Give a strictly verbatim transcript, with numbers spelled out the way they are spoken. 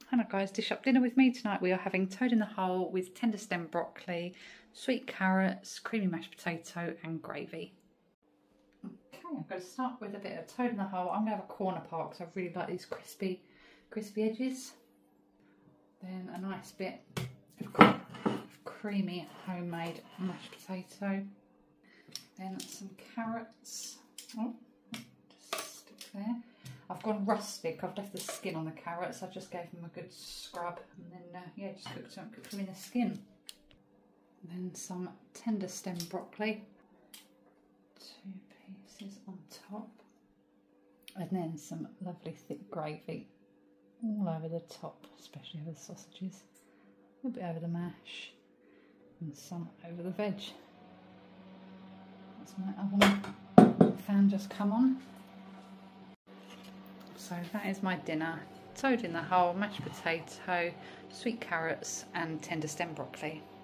Hello guys, dish up dinner with me. Tonight we are having toad in the hole with tender stem broccoli, sweet carrots, creamy mashed potato and gravy. Okay, I'm going to start with a bit of toad in the hole. I'm going to have a corner part because I really like these crispy, crispy edges. Then a nice bit of creamy homemade mashed potato. Then some carrots. Oh, just stick there. I've gone rustic. I've left the skin on the carrots. I just gave them a good scrub and then, uh, yeah, just cooked them, cooked them in the skin. And then some tender stem broccoli. Two pieces on top. And then some lovely thick gravy all over the top, especially over the sausages. A little bit over the mash and some over the veg. That's my oven fan just come on. So that is my dinner. Toad in the hole, mashed potato, sweet carrots and tender stem broccoli.